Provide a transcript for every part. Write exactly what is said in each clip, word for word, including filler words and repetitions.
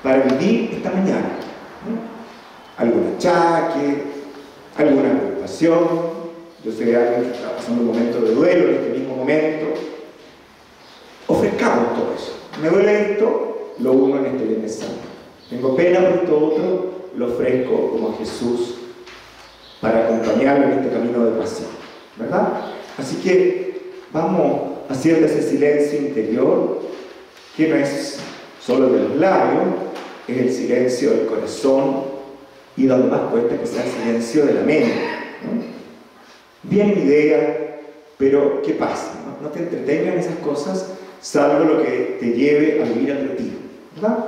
para vivir esta mañana, ¿no? Algún achaque, alguna preocupación. Yo sé de alguien que está pasando un momento de duelo en este mismo momento. Ofrezcamos todo eso. Me duele esto, lo uno en este Viernes Santo. Tengo pena por esto otro, lo ofrezco como a Jesús para acompañarlo en este camino de pasión, ¿verdad? Así que vamos haciendo ese silencio interior, que no es solo de los labios, es el silencio del corazón, y donde más cuesta que sea el silencio de la mente, ¿no? Bien idea, pero ¿qué pasa? ¿No? No te entretengan esas cosas, salvo lo que te lleve a vivir al retiro, ¿verdad?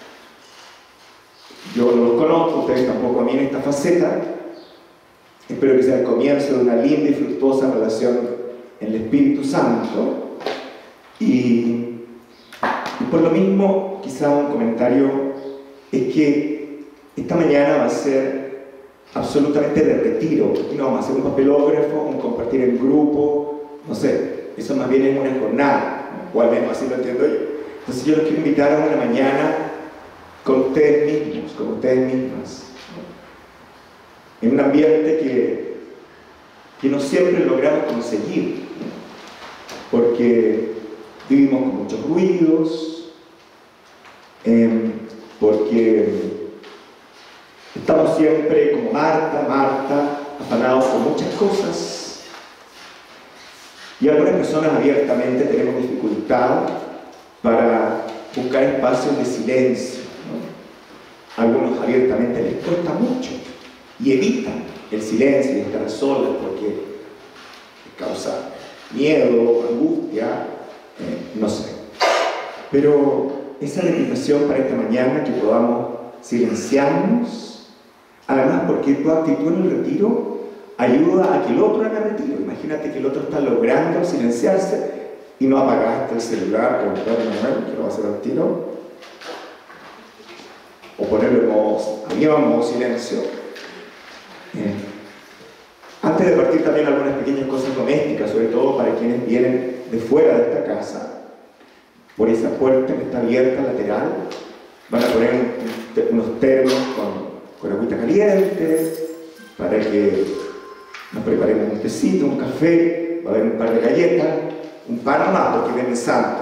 Yo no los conozco, ustedes tampoco a mí en esta faceta. Espero que sea el comienzo de una linda y fructuosa relación en el Espíritu Santo. Y, y por lo mismo, quizá un comentario es que esta mañana va a ser absolutamente de retiro. Aquí no vamos a hacer un papelógrafo, un compartir en grupo, no sé, eso más bien es una jornada, o al menos así lo entiendo yo. Entonces yo los quiero invitar a una mañana con ustedes mismos, con ustedes mismas, ¿no? En un ambiente que, que no siempre logramos conseguir, ¿no? Porque vivimos con muchos ruidos, eh, porque estamos siempre como Marta, Marta, afanados con muchas cosas, y algunas personas abiertamente tenemos dificultad para buscar espacios de silencio, ¿no? A algunos abiertamente les cuesta mucho y evitan el silencio y estar solos porque les causa miedo, angustia, eh, no sé. Pero esa es la invitación para esta mañana, que podamos silenciarnos. Además, porque tu actitud en el retiro ayuda a que el otro haga retiro. Imagínate que el otro está logrando silenciarse y no apagaste el celular o el que lo va a hacer al tiro, o ponerlo en modo avión, modo silencio. Bien. Antes de partir, también algunas pequeñas cosas domésticas, sobre todo para quienes vienen de fuera de esta casa. Por esa puerta que está abierta lateral van a poner un, unos termos con con agüita caliente, para que nos preparemos un tecito, un café, va a haber un par de galletas, un pan más, porque viene santo,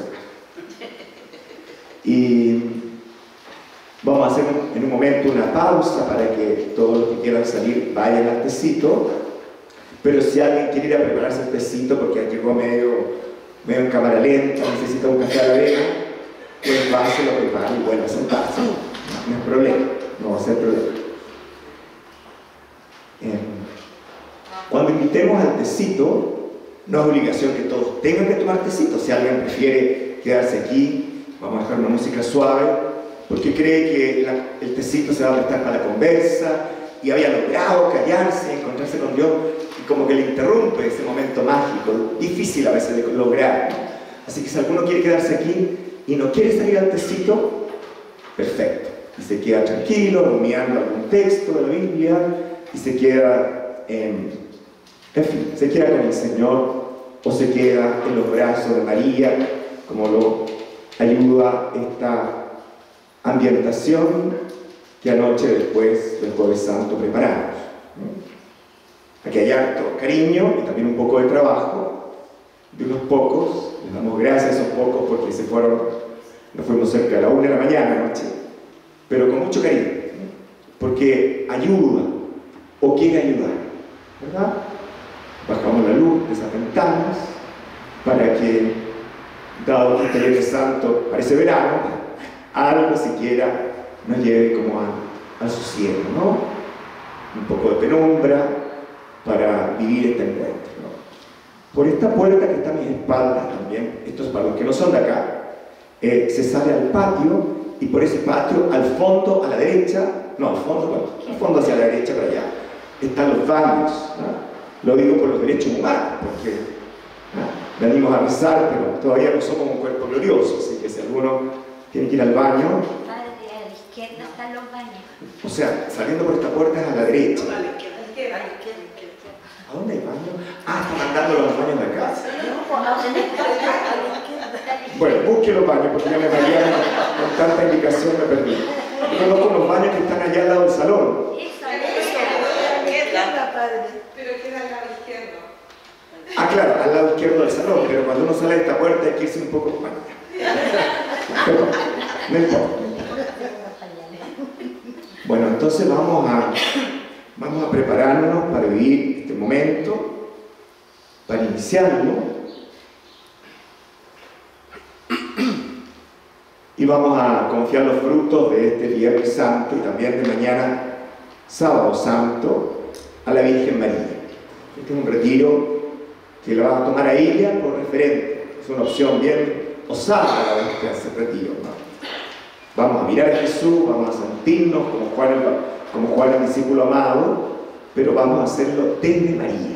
y vamos a hacer en un momento una pausa para que todos los que quieran salir vayan al tecito, pero si alguien quiere ir a prepararse el tecito porque llegó medio, medio en cámara lenta, necesita un café a la avena, pues va, se lo prepara y vuelve a sentarse, no, no es problema. No va a ser problema. Eh, cuando invitemos al tecito, no es obligación que todos tengan que tomar tecito. Si alguien prefiere quedarse aquí, vamos a dejar una música suave, porque cree que la, el tecito se va a prestar para la conversa y había logrado callarse, encontrarse con Dios, y como que le interrumpe ese momento mágico, difícil a veces de lograr, ¿no? Así que si alguno quiere quedarse aquí y no quiere salir al tecito, perfecto. Y se queda tranquilo, rumiando algún texto de la Biblia, y se queda, eh, en fin, se queda con el Señor, o se queda en los brazos de María, como lo ayuda esta ambientación que anoche, después del Jueves Santo, preparamos. Aquí hay harto cariño y también un poco de trabajo, de unos pocos. Les damos gracias a esos pocos porque se fueron, nos fuimos cerca de la una de la mañana anoche, pero con mucho cariño, porque ayuda o quiere ayudar, ¿verdad? Bajamos la luz de esas ventanas para que, dado que este Viernes Santo parece verano, algo siquiera nos lleve como a, al sosiego, ¿no? Un poco de penumbra para vivir este encuentro, ¿no? Por esta puerta que está a mis espaldas también, esto es para los que no son de acá, eh, se sale al patio. Y por ese patio, al fondo, a la derecha, no, al fondo, bueno, al fondo hacia la derecha, para allá, están los baños, ¿no? Lo digo por los derechos humanos, porque, ¿no?, venimos a rezar, pero todavía no somos un cuerpo glorioso, así que si alguno tiene que ir al baño... Padre, a la izquierda están los baños. O sea, saliendo por esta puerta es a la derecha. No, a la izquierda, a la izquierda, a la izquierda. ¿A dónde hay baño? Ah, está mandando los baños de acá. No, a la izquierda. Bueno, busque los baños, porque ya me marearon con tanta indicación, me perdí. Yo conozco los baños que están allá al lado del salón. Eso, Pero queda al lado izquierdo. Ah, claro, al lado izquierdo del salón, pero cuando uno sale de esta puerta hay que irse un poco... Bueno, pero no importa. Bueno, entonces vamos a, vamos a prepararnos para vivir este momento, para iniciarlo. Y vamos a confiar los frutos de este Viernes Santo y también de mañana, Sábado Santo, a la Virgen María. Este es un retiro que lo va a tomar a ella por referente. Es una opción bien osada a la vez que hace retiro, ¿no? Vamos a mirar a Jesús, vamos a sentirnos como Juan el, como Juan el discípulo amado, pero vamos a hacerlo desde María,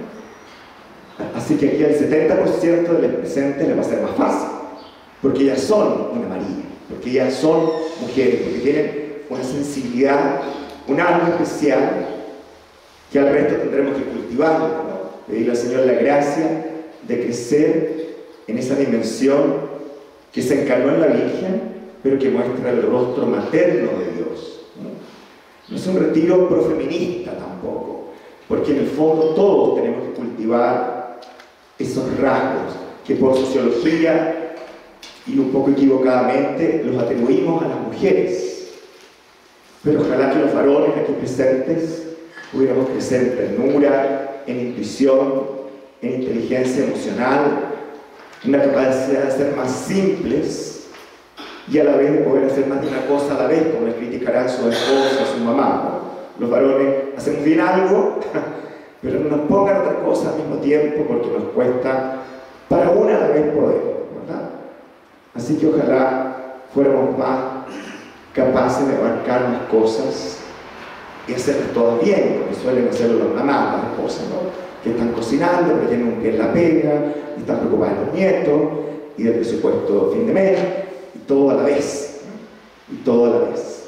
¿no? Así que aquí el setenta por ciento de los presentes les va a ser más fácil, porque ellas son una María, porque ellas son mujeres, porque tienen una sensibilidad, un alma especial, que al resto tendremos que cultivarlo, ¿no? Pedirle al Señor la gracia de crecer en esa dimensión que se encarnó en la Virgen, pero que muestra el rostro materno de Dios, ¿no? No es un retiro profeminista tampoco, porque en el fondo todos tenemos que cultivar esos rasgos que por sociología y un poco equivocadamente los atribuimos a las mujeres. Pero ojalá que los varones aquí presentes pudiéramos crecer en ternura, en intuición, en inteligencia emocional, en una capacidad de ser más simples y a la vez de poder hacer más de una cosa a la vez, como le criticarán a su esposa, a su mamá, ¿no? Los varones hacemos bien algo, pero no nos pongan otra cosa al mismo tiempo porque nos cuesta para una a la vez poder, ¿verdad? Así que ojalá fuéramos más capaces de abarcar las cosas y hacerlas todas bien, como suelen hacerlo las mamás, las esposas, ¿no? Que están cocinando, pero tienen un pie en la pega, y están preocupadas de los nietos, y del presupuesto fin de mes, y todo a la vez, ¿no? Y todo a la vez.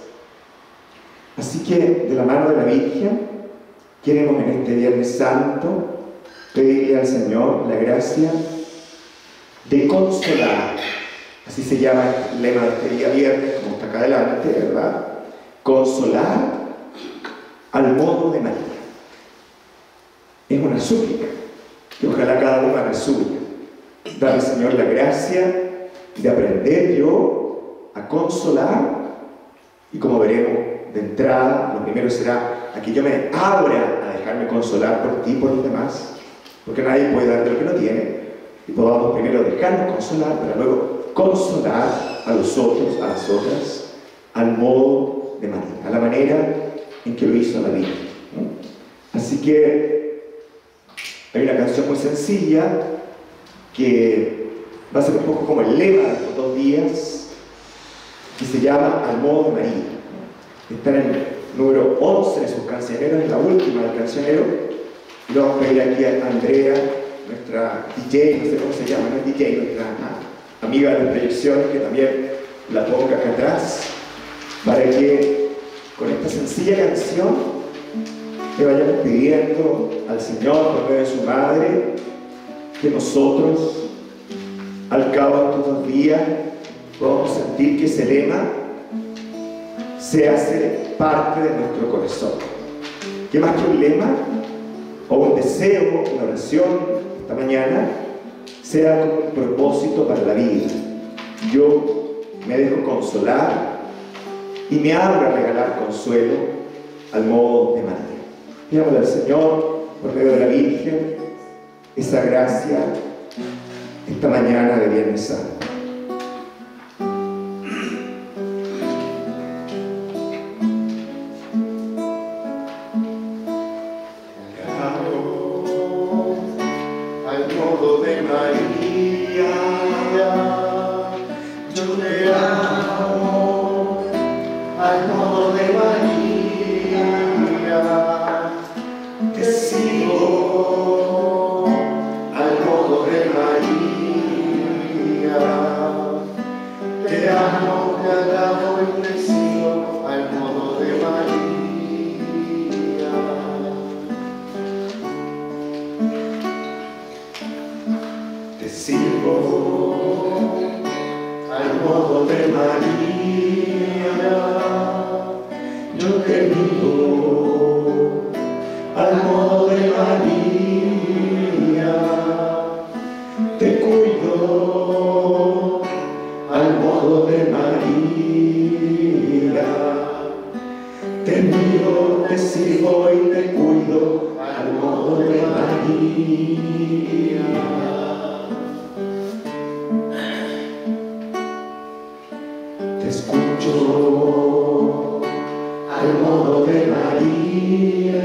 Así que, de la mano de la Virgen, queremos en este Viernes Santo pedirle al Señor la gracia de consolar. Así se llama el lema de este día viernes, como está acá adelante, ¿verdad? Consolar al modo de María. Es una súplica que ojalá cada uno haga suya. Dame, Señor, la gracia de aprender yo a consolar, y como veremos de entrada, lo primero será a que yo me abra a dejarme consolar por ti y por los demás, porque nadie puede darte lo que no tiene, y podamos primero dejarnos consolar para luego consolar a los otros, a las otras, al modo de María, a la manera en que lo hizo la Virgen, ¿no? Así que hay una canción muy sencilla que va a ser un poco como el lema de estos dos días, que se llama Al modo de María, ¿no? Está en el número once de sus cancioneros, es la última del cancionero, y lo vamos a pedir aquí a Andrea, nuestra D J, no sé cómo se llama, no es D J, nuestra amiga de las proyecciones, que también la ponga acá atrás, para que con esta sencilla canción le vayamos pidiendo al Señor por medio de su Madre que nosotros al cabo de estos dos días podamos sentir que ese lema se hace parte de nuestro corazón, que más que un lema o un deseo, una oración esta mañana, sea como un propósito para la vida. Yo me dejo consolar y me abro a regalar consuelo al modo de María. Pidámosle al Señor, por medio de la Virgen, esa gracia esta mañana de Viernes Santo. Al modo de María, yo te amo, al modo de María, te sigo, al modo de María. María. Te miro, te sirvo y te cuido al modo de María. Te escucho al modo de María.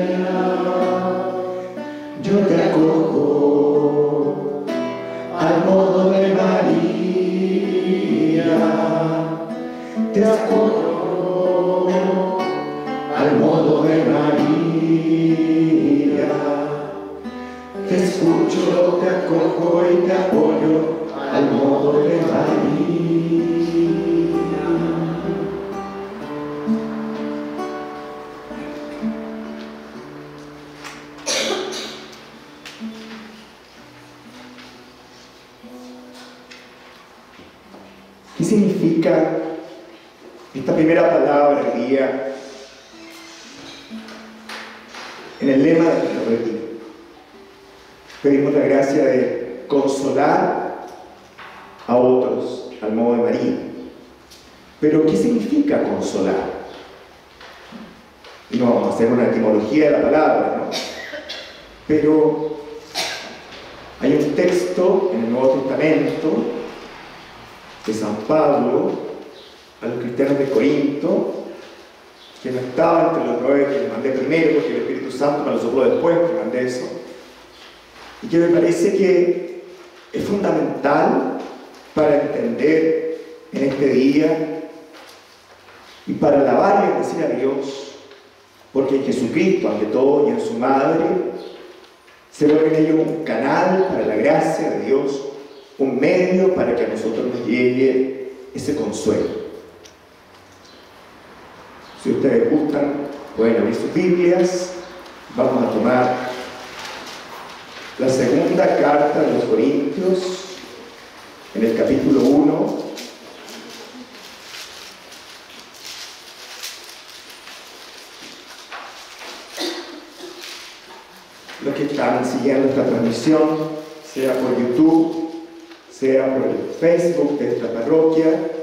Yo te acojo al modo de María. Te acojo al modo de María. Te escucho, te acojo y te apoyo al modo de María. ¿Qué significa esta primera palabra del día en el lema de nuestro retiro? Pedimos la gracia de consolar a otros al modo de María. Pero ¿qué significa consolar? Y no vamos a hacer una etimología de la palabra, ¿no? Pero hay un texto en el Nuevo Testamento de San Pablo a los cristianos de Corinto, que no estaba entre los nueve que les mandé primero, porque el Espíritu Santo me lo sopló después que mandé eso, y que me parece que es fundamental para entender en este día y para alabar y bendecir a Dios, porque en Jesucristo, ante todo, y en su Madre, se vuelven ellos un canal para la gracia de Dios, un medio para que a nosotros nos llegue ese consuelo. Si ustedes gustan, pueden abrir sus Biblias. Vamos a tomar la segunda carta de los Corintios, en el capítulo uno. Los que están siguiendo esta transmisión, sea por YouTube, sea por el Facebook de esta parroquia,